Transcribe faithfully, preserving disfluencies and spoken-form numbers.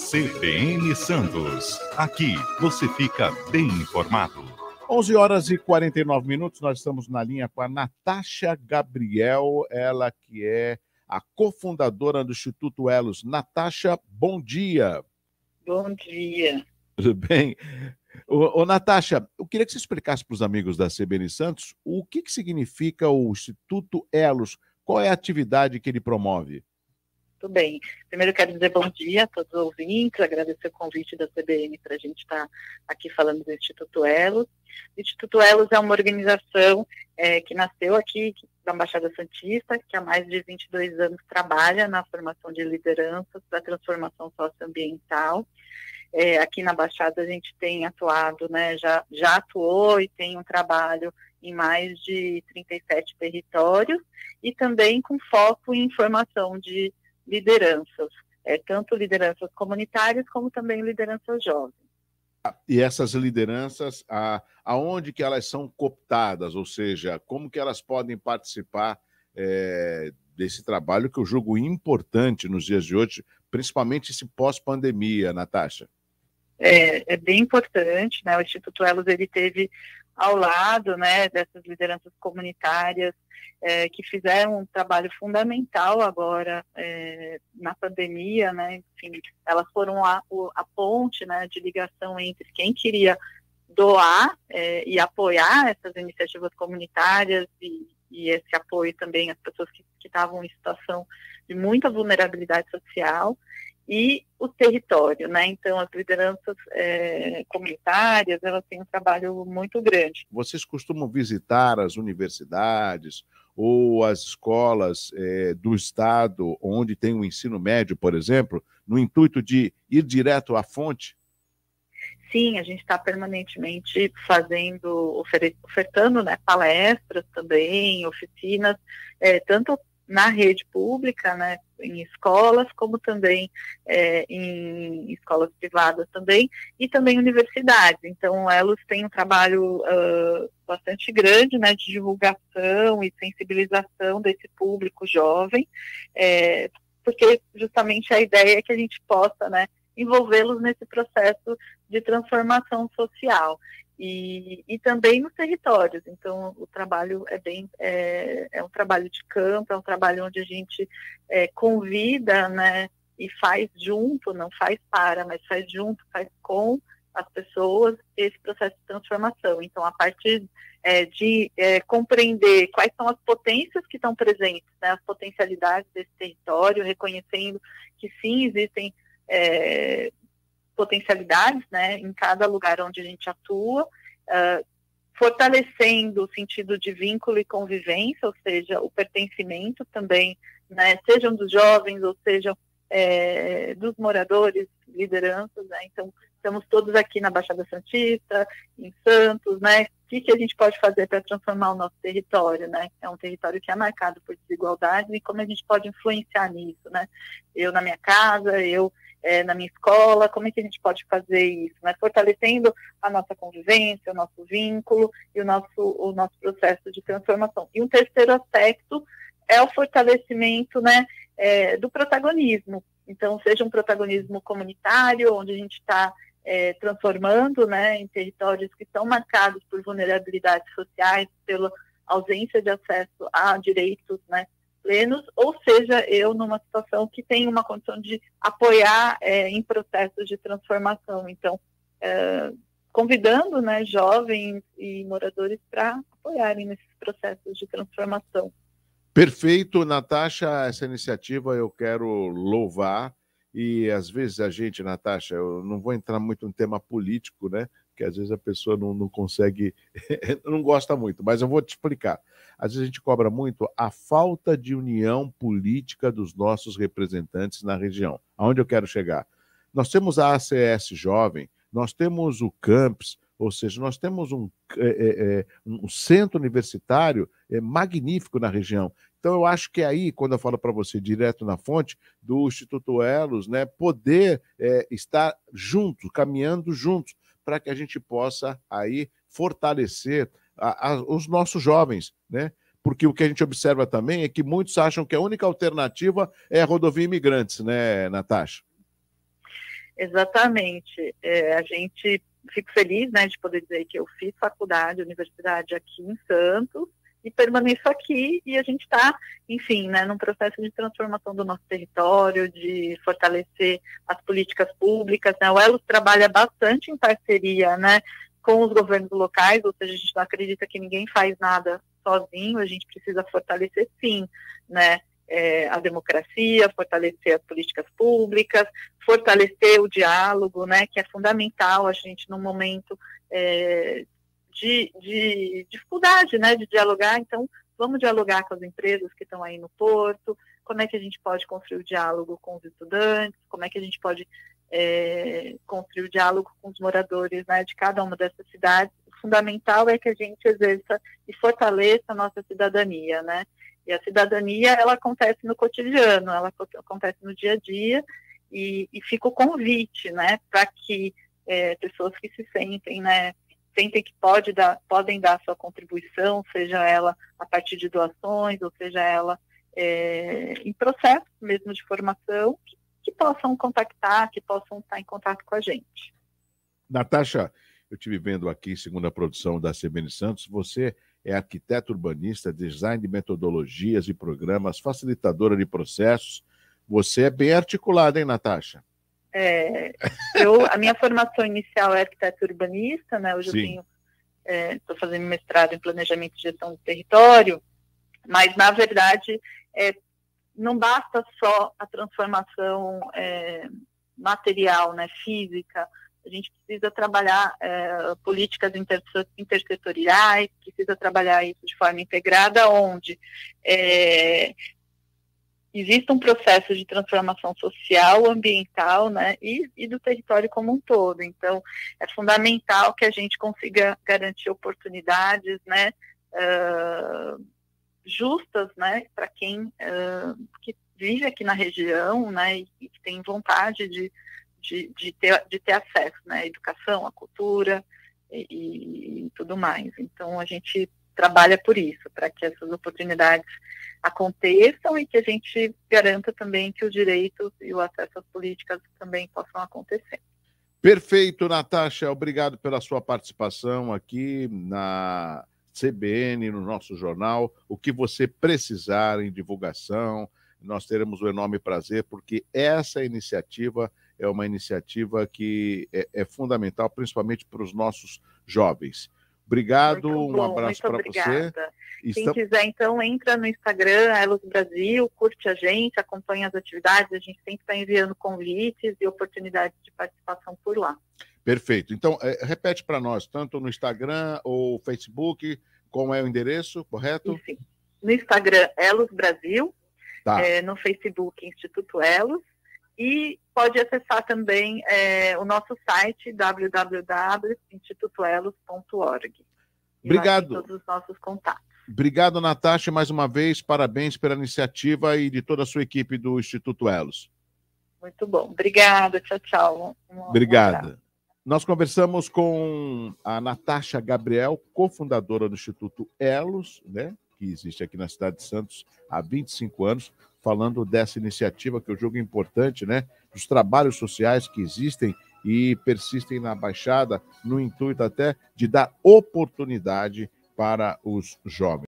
C B N Santos. Aqui você fica bem informado. onze horas e quarenta e nove minutos, nós estamos na linha com a Natasha Gabriel, ela que é a cofundadora do Instituto Elos. Natasha, bom dia. Bom dia. Tudo bem? Ô, ô, Natasha, eu queria que você explicasse para os amigos da C B N Santos o que, que significa o Instituto Elos, qual é a atividade que ele promove? Tudo bem. Primeiro, eu quero dizer bom dia a todos os ouvintes, agradecer o convite da C B N para a gente estar tá aqui falando do Instituto Elos. O Instituto Elos é uma organização é, que nasceu aqui da Baixada Santista, que há mais de vinte e dois anos trabalha na formação de lideranças para a transformação socioambiental. É, aqui na Baixada a gente tem atuado, né, já, já atuou e tem um trabalho em mais de trinta e sete territórios e também com foco em formação de lideranças, é, tanto lideranças comunitárias como também lideranças jovens. E essas lideranças, a, aonde que elas são cooptadas, ou seja, como que elas podem participar é, desse trabalho que eu julgo importante nos dias de hoje, principalmente esse pós-pandemia, Natasha? É, é bem importante, né? O Instituto Elos, ele teve ao lado, né, dessas lideranças comunitárias é, que fizeram um trabalho fundamental agora é, na pandemia, né? Enfim, elas foram a, a ponte, né, de ligação entre quem queria doar é, e apoiar essas iniciativas comunitárias e, e esse apoio também às pessoas que estavam em situação de muita vulnerabilidade social, e o território, né? Então, as lideranças é, comunitárias, elas têm um trabalho muito grande. Vocês costumam visitar as universidades ou as escolas é, do estado onde tem o ensino médio, por exemplo, no intuito de ir direto à fonte? Sim, a gente está permanentemente fazendo, ofertando, né, palestras também, oficinas, é, tanto na rede pública, né, em escolas, como também é, em escolas privadas também, e também universidades. Então, o Elos tem um trabalho uh, bastante grande, né, de divulgação e sensibilização desse público jovem, é, porque justamente a ideia é que a gente possa, né, envolvê-los nesse processo de transformação social. E, e também nos territórios. Então, o trabalho é bem é, é um trabalho de campo, é um trabalho onde a gente é, convida, né, e faz junto, não faz para, mas faz junto, faz com as pessoas esse processo de transformação. Então, a partir é, de é, compreender quais são as potências que estão presentes, né, as potencialidades desse território, reconhecendo que sim, existem é, potencialidades, né, em cada lugar onde a gente atua, uh, fortalecendo o sentido de vínculo e convivência, ou seja, o pertencimento também, né, sejam dos jovens ou sejam é, dos moradores, lideranças, né, então estamos todos aqui na Baixada Santista, em Santos, né, o que, que a gente pode fazer para transformar o nosso território, né, é um território que é marcado por desigualdades e como a gente pode influenciar nisso, né, eu na minha casa, eu É, na minha escola, como é que a gente pode fazer isso, né? Fortalecendo a nossa convivência, o nosso vínculo e o nosso, o nosso processo de transformação. E um terceiro aspecto é o fortalecimento, né, é, do protagonismo. Então, seja um protagonismo comunitário, onde a gente está é, transformando, né, em territórios que são marcados por vulnerabilidades sociais, pela ausência de acesso a direitos, né, plenos, ou seja, eu numa situação que tem uma condição de apoiar é, em processos de transformação. Então, é, convidando, né, jovens e moradores para apoiarem nesses processos de transformação. Perfeito, Natasha, essa iniciativa eu quero louvar, e às vezes a gente, Natasha, eu não vou entrar muito no tema político, né, que às vezes a pessoa não, não consegue, não gosta muito, mas eu vou te explicar. Às vezes a gente cobra muito a falta de união política dos nossos representantes na região. Aonde eu quero chegar? Nós temos a A C S Jovem, nós temos o Campus, ou seja, nós temos um, é, é, um centro universitário é, magnífico na região. Então, eu acho que é aí, quando eu falo para você, direto na fonte, do Instituto Elos, né, poder é, estar juntos, caminhando juntos, para que a gente possa aí fortalecer a, a, os nossos jovens, né? Porque o que a gente observa também é que muitos acham que a única alternativa é a rodovia Imigrantes, né, Natasha? Exatamente. É, a gente, fico feliz, né, de poder dizer que eu fiz faculdade, universidade aqui em Santos, e permaneço aqui, e a gente está, enfim, né, num processo de transformação do nosso território, de fortalecer as políticas públicas, né, o Elos trabalha bastante em parceria, né, com os governos locais, ou seja, a gente não acredita que ninguém faz nada sozinho, a gente precisa fortalecer, sim, né, é, a democracia, fortalecer as políticas públicas, fortalecer o diálogo, né, que é fundamental a gente, num momento é, De, de dificuldade, né, de dialogar. Então, vamos dialogar com as empresas que estão aí no porto, como é que a gente pode construir o diálogo com os estudantes, como é que a gente pode é, construir o diálogo com os moradores, né, de cada uma dessas cidades. O fundamental é que a gente exerça e fortaleça a nossa cidadania, né, e a cidadania, ela acontece no cotidiano, ela acontece no dia a dia, e, e fica o convite, né, para que é, pessoas que se sentem, né, sentem que pode dar, podem dar sua contribuição, seja ela a partir de doações, ou seja ela é, em processo mesmo de formação, que, que possam contactar, que possam estar em contato com a gente. Natasha, eu estive vendo aqui, segundo a produção da C B N Santos, você é arquiteta urbanista, design de metodologias e programas, facilitadora de processos. Você é bem articulada, hein, Natasha? É, eu, a minha formação inicial é arquiteto urbanista, né? Hoje Sim. eu tenho, estou é, fazendo mestrado em planejamento e gestão do território, mas na verdade é, não basta só a transformação é, material, né, física. A gente precisa trabalhar é, políticas intersetoriais, precisa trabalhar isso de forma integrada, onde é, existe um processo de transformação social, ambiental, né, e, e do território como um todo. Então, é fundamental que a gente consiga garantir oportunidades, né, uh, justas, né, para quem uh, que vive aqui na região, né, e, e que tem vontade de, de, de, ter, de ter acesso, né, à educação, à cultura e, e tudo mais. Então, a gente trabalha por isso, para que essas oportunidades aconteçam e que a gente garanta também que os direitos e o acesso às políticas também possam acontecer. Perfeito, Natasha. Obrigado pela sua participação aqui na C B N, no nosso jornal. O que você precisar em divulgação, nós teremos um enorme prazer, porque essa iniciativa é uma iniciativa que é, é fundamental, principalmente para os nossos jovens. Obrigado, bom, um abraço para você. Quem Estamos... quiser, então, entra no Instagram, Elos Brasil, curte a gente, acompanha as atividades, a gente sempre está enviando convites e oportunidades de participação por lá. Perfeito. Então, é, repete para nós, tanto no Instagram ou Facebook, como é o endereço, correto? Sim. No Instagram, Elos Brasil, tá. é, no Facebook, Instituto Elos, e pode acessar também é, o nosso site, w w w ponto instituto elos ponto org. Obrigado. Todos os nossos contatos. Obrigado, Natasha, mais uma vez. Parabéns pela iniciativa e de toda a sua equipe do Instituto Elos. Muito bom. Obrigada. Tchau, tchau. Um, Obrigada. Um Nós conversamos com a Natasha Gabriel, cofundadora do Instituto Elos, né, que existe aqui na cidade de Santos há vinte e cinco anos, falando dessa iniciativa que eu julgo importante, né, dos trabalhos sociais que existem e persistem na Baixada, no intuito até de dar oportunidade para os jovens.